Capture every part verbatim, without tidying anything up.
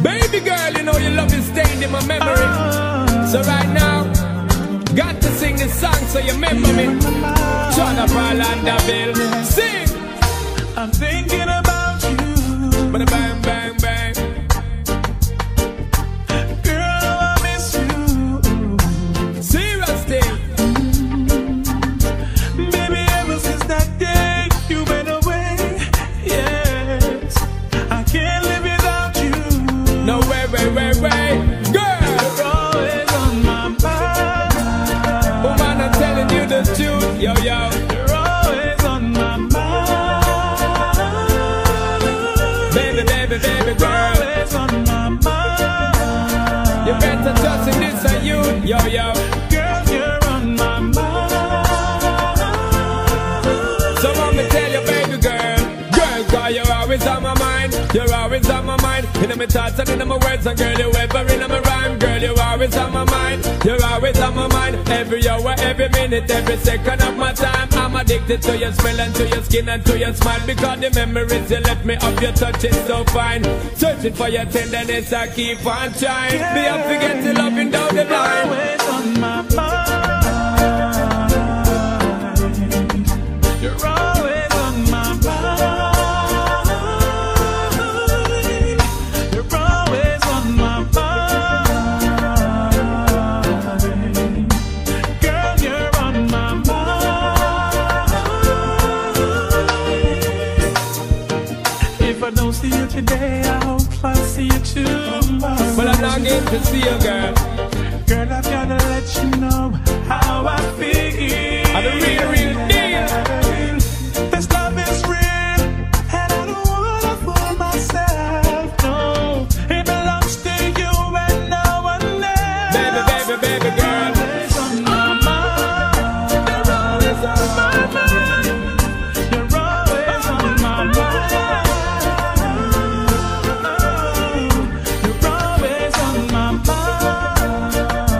Baby girl, you know your love is stained in my memory. So right now, got to sing this song so you remember me. John Paul Anderville, sing. I'm thinking about you. Bada bang, bang, bang. Girl, I miss you. Serious thing. Baby, ever since that day you went away, yes, I can't live without you. No way, way, way, way. Girl, you're always on my mind. Woman, I'm telling you the truth. Yo, yo. You're always on my mind. Baby, baby, baby, girl. Always on my mind. You better trust in this and you. Yo, yo. Girl, you're on my mind. So let me tell you, baby girl. Girl, cause you're always on my mind. You're always on my mind. In my thoughts and in my words. And girl, you ever in my rhyme. Girl, you're always on my mind. You're always on my mind. Every hour, every minute, every second of my time. I'm addicted to your smell and to your skin and to your smile. Because the memories you left me of your touch is so fine. Searching for your tenderness, I keep on trying. Me, I forget to loving down the line. Always on my mind. You're always on my mind. You're always on my mind. Girl, you're on my mind. If I don't see you today, I hope I see you tomorrow. But I'm longing to see you, girl. Girl, I've gotta let you know how I feel. I'm the real, real deal. This love is real, and I don't wanna fool myself. No, it belongs to you and no one else. Baby, baby, baby girl. Always on my mind. You're always on my mind. You're always on my mind. You're always on my mind.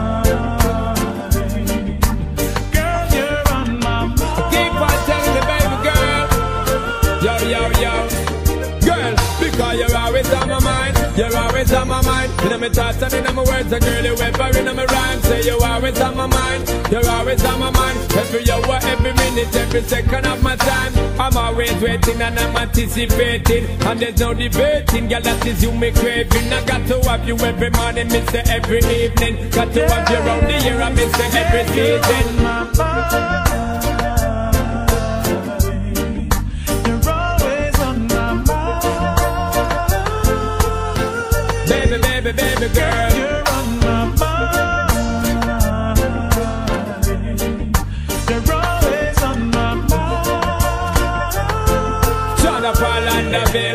Girl, you're on my mind. Keep on telling the baby girl. Yo, yo, yo. Girl, because you're always on my mind. You're always on my mind. In my thoughts and in my words. A girl, you ever in my rhyme. Say you're always on my mind. You're always on my mind. Every hour, every minute, every second of my time. I'm always waiting and I'm anticipating. And there's no debating. Girl, that is you me craving. I got to have you every morning, miss you every evening. Got to have you around the year, I miss you every season. You're always on my mind. Baby, baby, baby girl. You're on my mind. You're always on my mind. John Paul Anderville.